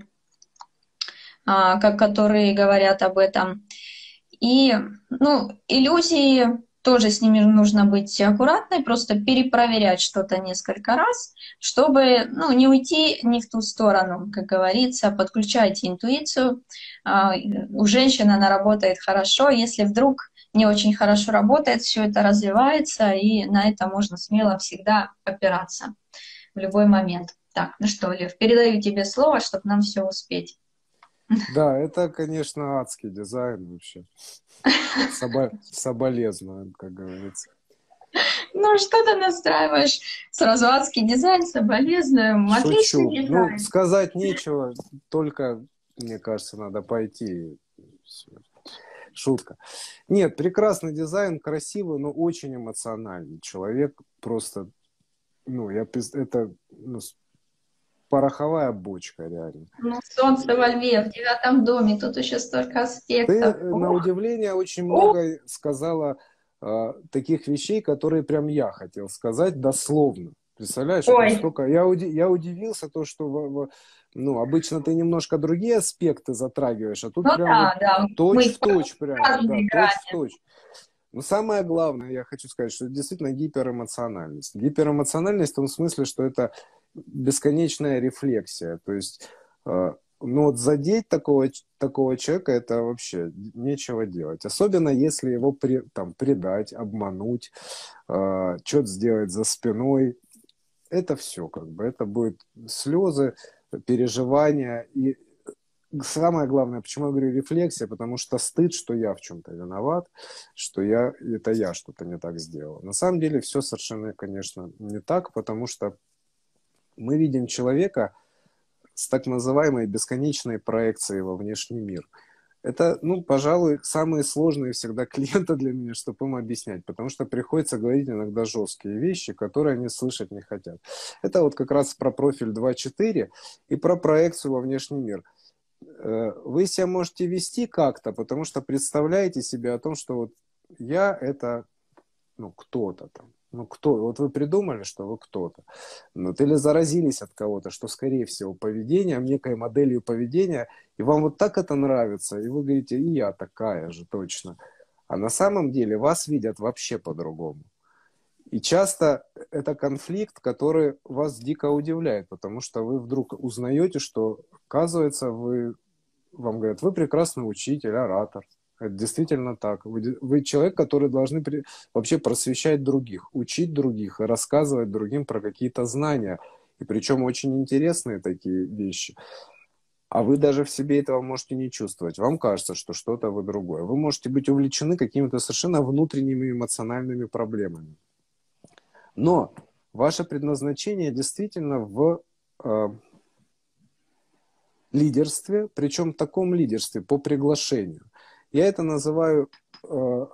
которые говорят об этом. И, ну, иллюзии... Тоже с ними нужно быть аккуратной, просто перепроверять что-то несколько раз, чтобы ну, не уйти не в ту сторону, как говорится, подключайте интуицию. У женщин она работает хорошо, если вдруг не очень хорошо работает, все это развивается, и на это можно смело всегда опираться в любой момент. Так, ну что, Лев, передаю тебе слово, чтобы нам все успеть. Да, это, конечно, адский дизайн вообще. Собо... Соболезную, как говорится. Ну, что ты настраиваешь? Сразу адский дизайн, соболезную. Шучу. Отличный дизайн. Ну, сказать нечего, только, мне кажется, надо пойти. Шутка. Нет, прекрасный дизайн, красивый, но очень эмоциональный. Человек просто, ну, я, это ну, пороховая бочка, реально. Ну, солнце во льве, в девятом доме, тут еще столько аспектов. Ты, на удивление, очень Ох. много сказала э, таких вещей, которые прям я хотел сказать дословно. Представляешь, это столько... я, уди... я удивился, то, что в, в... ну, обычно ты немножко другие аспекты затрагиваешь, а тут ну, прям да, вот да. точь в точь прям. Да, точь в точь. Но самое главное, я хочу сказать, что это действительно гиперэмоциональность. Гиперэмоциональность в том смысле, что это бесконечная рефлексия. То есть, э, ну вот задеть такого, такого человека, это вообще нечего делать. Особенно если его при, там, предать, обмануть, э, что-то сделать за спиной. Это все как бы. Это будут слезы, переживания. И самое главное, почему я говорю рефлексия, потому что стыд, что я в чем-то виноват, что я, это я что-то не так сделал. На самом деле все совершенно, конечно, не так, потому что мы видим человека с так называемой бесконечной проекцией во внешний мир. Это, ну, пожалуй, самые сложные всегда клиенты для меня, чтобы им объяснять, потому что приходится говорить иногда жесткие вещи, которые они слышать не хотят. Это вот как раз про профиль два четыре и про проекцию во внешний мир. Вы себя можете вести как-то, потому что представляете себе о том, что вот я это, ну, кто-то там. Ну, кто? Вот вы придумали, что вы кто-то. Вот, или заразились от кого-то, что, скорее всего, поведением, некой моделью поведения, и вам вот так это нравится, и вы говорите, и я такая же точно. А на самом деле вас видят вообще по-другому. И часто это конфликт, который вас дико удивляет, потому что вы вдруг узнаете, что, оказывается, вы, вам говорят, вы прекрасный учитель, оратор. Это действительно так. Вы, вы человек, который должны при, вообще просвещать других, учить других и рассказывать другим про какие-то знания. И причем очень интересные такие вещи. А вы даже в себе этого можете не чувствовать. Вам кажется, что что-то вы другое. Вы можете быть увлечены какими-то совершенно внутренними эмоциональными проблемами. Но ваше предназначение действительно в э, лидерстве, причем в таком лидерстве по приглашению. Я это называю, э,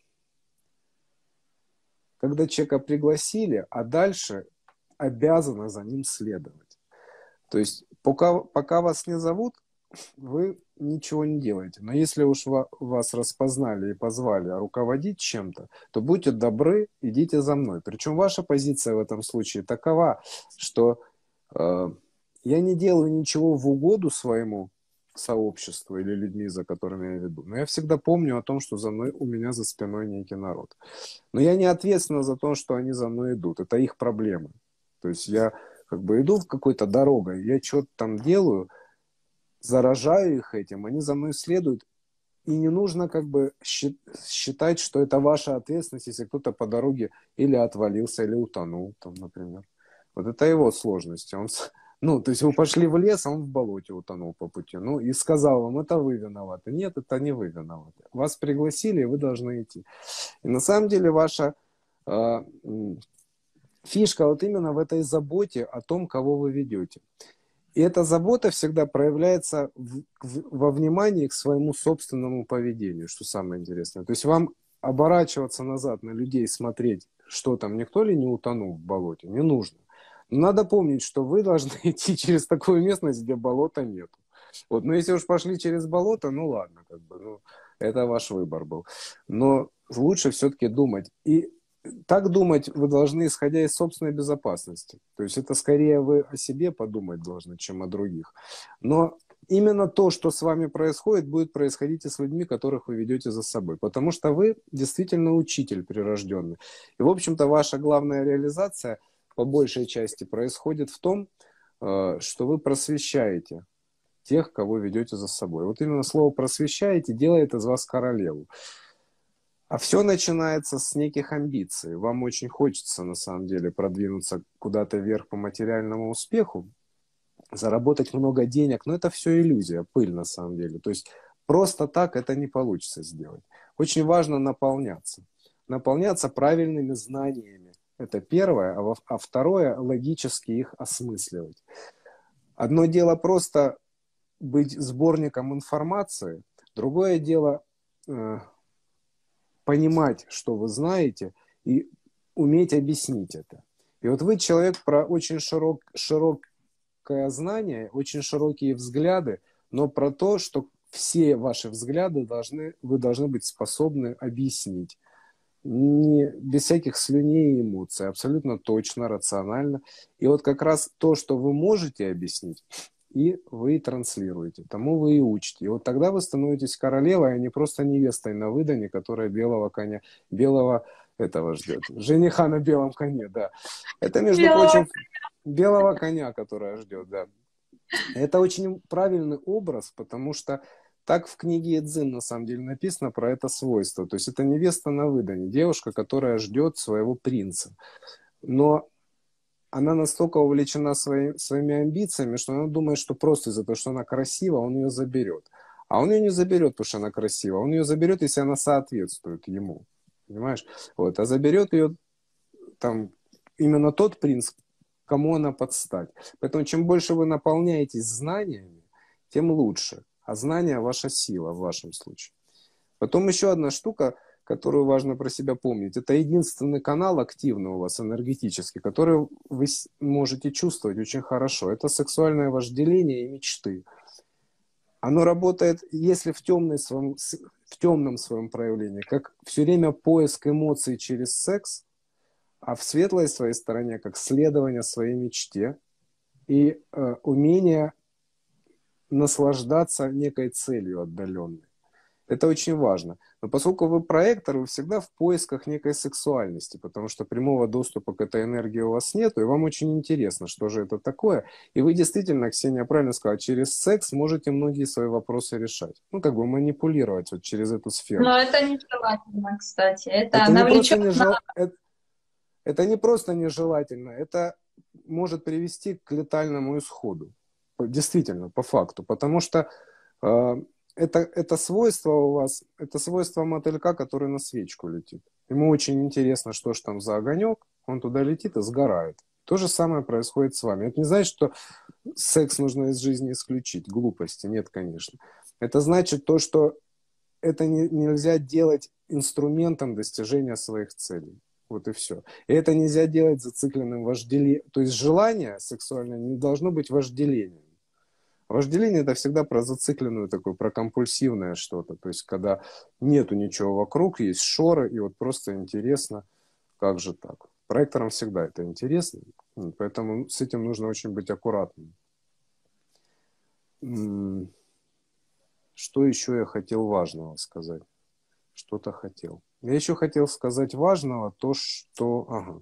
когда человека пригласили, а дальше обязаны за ним следовать. То есть пока, пока вас не зовут, вы ничего не делаете. Но если уж вас распознали и позвали руководить чем-то, то будьте добры, идите за мной. Причем ваша позиция в этом случае такова, что э, я не делаю ничего в угоду своему сообществу или людьми, за которыми я веду. Но я всегда помню о том, что за мной, у меня за спиной некий народ. Но я не ответственна за то, что они за мной идут. Это их проблемы. То есть я как бы иду в какой-то дорогой, я что-то там делаю, заражаю их этим, они за мной следуют. И не нужно как бы считать, что это ваша ответственность, если кто-то по дороге или отвалился, или утонул, там, например. Вот это его сложность. Он Ну, то есть вы пошли в лес, а он в болоте утонул по пути. Ну, и сказал вам, это вы виноваты. Нет, это не вы виноваты. Вас пригласили, и вы должны идти. И на самом деле ваша э, фишка вот именно в этой заботе о том, кого вы ведете. И эта забота всегда проявляется в, в, во внимании к своему собственному поведению, что самое интересное. То есть вам оборачиваться назад на людей, смотреть, что там, никто ли не утонул в болоте, не нужно. Но надо помнить, что вы должны идти через такую местность, где болота нет. Вот, но если уж пошли через болото, ну ладно, как бы, ну, это ваш выбор был. Но лучше все-таки думать. И так думать вы должны, исходя из собственной безопасности. То есть это скорее вы о себе подумать должны, чем о других. Но именно то, что с вами происходит, будет происходить и с людьми, которых вы ведете за собой. Потому что вы действительно учитель прирожденный. И, в общем-то, ваша главная реализация по большей части происходит в том, что вы просвещаете тех, кого ведете за собой. Вот именно слово «просвещаете» делает из вас королеву. А все начинается с неких амбиций. Вам очень хочется, на самом деле, продвинуться куда-то вверх по материальному успеху, заработать много денег, но это все иллюзия, пыль на самом деле. То есть просто так это не получится сделать. Очень важно наполняться. Наполняться правильными знаниями. Это первое, а, во, а второе, логически их осмысливать. Одно дело просто быть сборником информации, другое дело э, понимать, что вы знаете, и уметь объяснить это. И вот вы человек про очень широк, широкое знание, очень широкие взгляды, но про то, что все ваши взгляды должны, вы должны быть способны объяснить. Не, без всяких слюней и эмоций, абсолютно точно, рационально. И вот как раз то, что вы можете объяснить, и вы транслируете, тому вы и учите. И вот тогда вы становитесь королевой, а не просто невестой на выдане, которая белого коня, белого этого ждет. Жениха на белом коне, да. Это, между белого прочим, белого коня, которая ждет, да. Это очень правильный образ, потому что так в книге Эдзин на самом деле написано про это свойство. То есть это невеста на выдане, девушка, которая ждет своего принца. Но она настолько увлечена свои, своими амбициями, что она думает, что просто из-за того, что она красива, он ее заберет. А он ее не заберет, потому что она красива. Он ее заберет, если она соответствует ему. Понимаешь? Вот. А заберет ее там именно тот принц, кому она подстать. Поэтому чем больше вы наполняетесь знаниями, тем лучше. А знания – ваша сила в вашем случае. Потом еще одна штука, которую важно про себя помнить. Это единственный канал активный у вас, энергетический, который вы можете чувствовать очень хорошо. Это сексуальное вожделение и мечты. Оно работает, если в, темной своем, в темном своем проявлении, как все время поиск эмоций через секс, а в светлой своей стороне, как следование своей мечте и э, умение наслаждаться некой целью отдаленной. Это очень важно. Но поскольку вы проектор, вы всегда в поисках некой сексуальности, потому что прямого доступа к этой энергии у вас нет, и вам очень интересно, что же это такое. И вы действительно, Ксения правильно сказала, через секс можете многие свои вопросы решать. Ну, как бы манипулировать вот через эту сферу. Но это нежелательно, кстати. Это, это навлечет не на... это, это не просто нежелательно, это может привести к летальному исходу. Действительно, по факту. Потому что э, это, это свойство у вас, это свойство мотылька, который на свечку летит. Ему очень интересно, что ж там за огонек, он туда летит и сгорает. То же самое происходит с вами. Это не значит, что секс нужно из жизни исключить. Глупости. Нет, конечно. Это значит то, что это не, нельзя делать инструментом достижения своих целей. Вот и все. И это нельзя делать зацикленным вожделением. То есть желание сексуальное не должно быть вожделением. Вожделение – это всегда про зацикленную такую, про компульсивное что-то. То есть когда нету ничего вокруг, есть шоры, и вот просто интересно, как же так. Проекторам всегда это интересно, поэтому с этим нужно очень быть аккуратным. Что еще я хотел важного сказать? Что-то хотел. Я еще хотел сказать важного, то, что... Ага.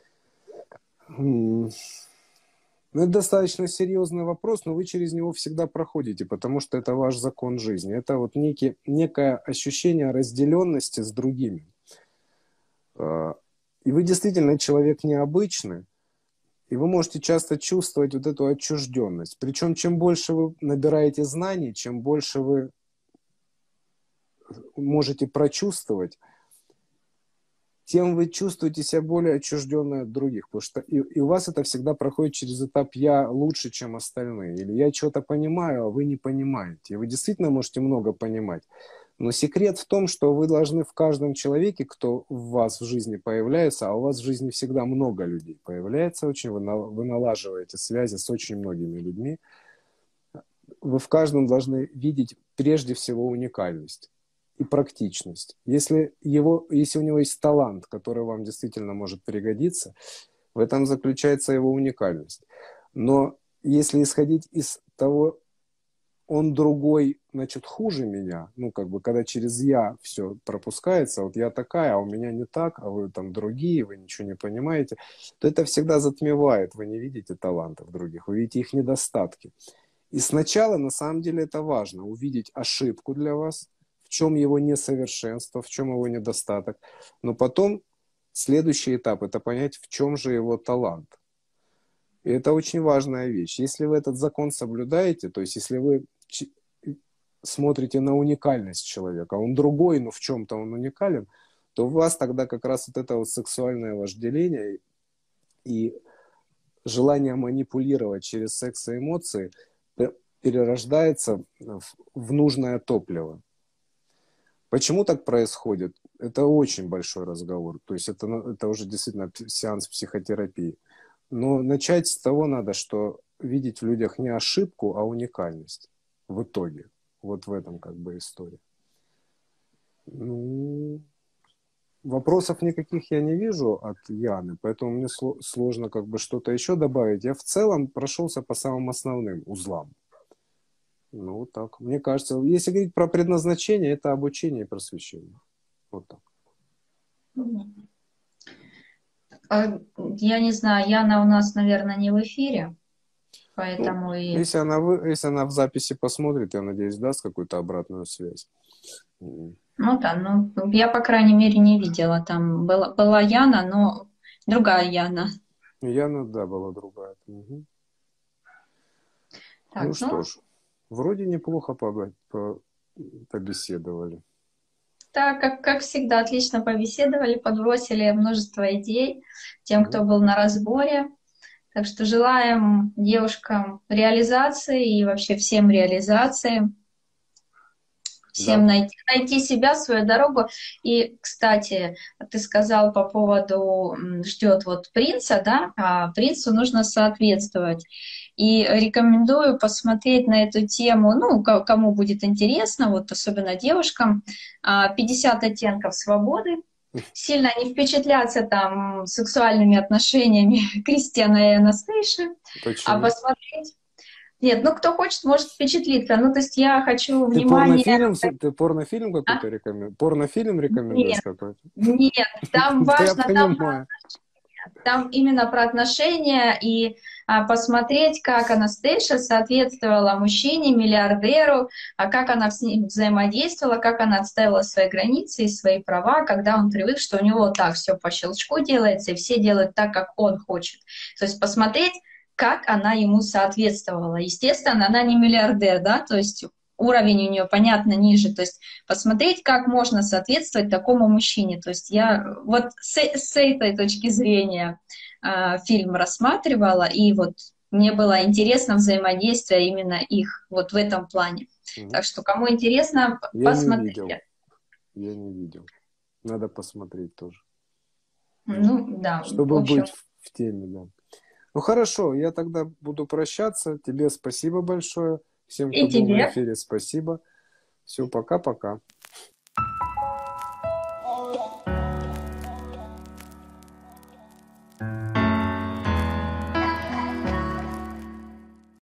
Ну, это достаточно серьезный вопрос, но вы через него всегда проходите, потому что это ваш закон жизни. Это вот некий, некое ощущение разделенности с другими. И вы действительно человек необычный, И вы можете часто чувствовать вот эту отчужденность. Причем, чем больше вы набираете знаний, чем больше вы можете прочувствовать, тем вы чувствуете себя более отчужденно от других. Потому что и, и у вас это всегда проходит через этап «я лучше, чем остальные». Или «я что-то понимаю, а вы не понимаете». И вы действительно можете много понимать. Но секрет в том, что вы должны в каждом человеке, кто в вас в жизни появляется, а у вас в жизни всегда много людей появляется очень, вы, на, вы налаживаете связи с очень многими людьми, вы в каждом должны видеть прежде всего уникальность и практичность. Если, его, если у него есть талант, который вам действительно может пригодиться, в этом заключается его уникальность. Но если исходить из того, он другой, значит, хуже меня, ну, как бы, когда через «я» все пропускается, вот я такая, а у меня не так, а вы там другие, вы ничего не понимаете, то это всегда затмевает, вы не видите талантов других, вы видите их недостатки. И сначала, на самом деле, это важно, увидеть ошибку для вас, в чем его несовершенство, в чем его недостаток, но потом следующий этап – это понять, в чем же его талант. И это очень важная вещь. Если вы этот закон соблюдаете, то есть если вы смотрите на уникальность человека, он другой, но в чем-то он уникален, то у вас тогда как раз вот это вот сексуальное вожделение и желание манипулировать через секс и эмоции перерождается в нужное топливо. Почему так происходит? Это очень большой разговор. То есть это, это уже действительно сеанс психотерапии. Но начать с того надо, что видеть в людях не ошибку, а уникальность в итоге. Вот в этом как бы история. Ну, вопросов никаких я не вижу от Яны, поэтому мне сложно как бы что-то еще добавить. Я в целом прошелся по самым основным узлам. Ну, вот так. Мне кажется, если говорить про предназначение, это обучение и просвещение. Вот так. Я не знаю, Яна у нас, наверное, не в эфире, поэтому ну, и... Если она, в, если она в записи посмотрит, я надеюсь, даст какую-то обратную связь. Ну да, ну я, по крайней мере, не видела. Там была, была Яна, но другая Яна. Яна, да, была другая. Угу. Так, ну, ну что ж, вроде неплохо побеседовали. Да, как, как всегда, отлично побеседовали, подбросили множество идей тем, кто был на разборе. Так что желаем девушкам реализации и вообще всем реализации. Всем Да. найти, найти себя, свою дорогу. И, кстати, ты сказал по поводу ждет вот принца, да, а принцу нужно соответствовать. И рекомендую посмотреть на эту тему, ну, кому будет интересно, вот особенно девушкам, пятьдесят оттенков свободы. Сильно не впечатляться там сексуальными отношениями Кристиана и Анастейши, а посмотреть... Нет, ну кто хочет, может впечатлиться. Ну, то есть я хочу ты внимание... Порнофильм, ты порнофильм какой-то а? рекомендуешь? Порнофильм рекомендуешь нет, какой-то? Нет, там важно... Я понимаю. Там именно про отношения и а, посмотреть, как Анастейша соответствовала мужчине, миллиардеру, а как она с ним взаимодействовала, как она отстаивала свои границы и свои права, когда он привык, что у него так все по щелчку делается, и все делают так, как он хочет. То есть посмотреть, как она ему соответствовала. Естественно, она не миллиардер, да, то есть уровень у нее, понятно, ниже. То есть посмотреть, как можно соответствовать такому мужчине. То есть я вот с, с этой точки зрения э, фильм рассматривала, и вот мне было интересно взаимодействие именно их вот в этом плане. Угу. Так что кому интересно, я посмотрите. Не видел. Я не видел. Надо посмотреть тоже. Ну, да. Чтобы в общем... быть в теме, да. Ну хорошо, я тогда буду прощаться. Тебе спасибо большое. Всем, кто И был тебе. в эфире, спасибо. Все, пока-пока.